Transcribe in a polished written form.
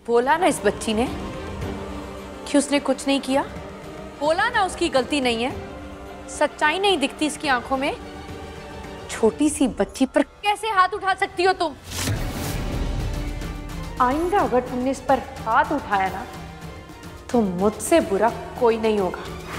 बोला ना इस बच्ची ने कि उसने कुछ नहीं किया। बोला ना उसकी गलती नहीं है। सच्चाई नहीं दिखती इसकी आंखों में। छोटी सी बच्ची पर कैसे हाथ उठा सकती हो तुम? आइंदा अगर तुमने इस पर हाथ उठाया ना तो मुझसे बुरा कोई नहीं होगा।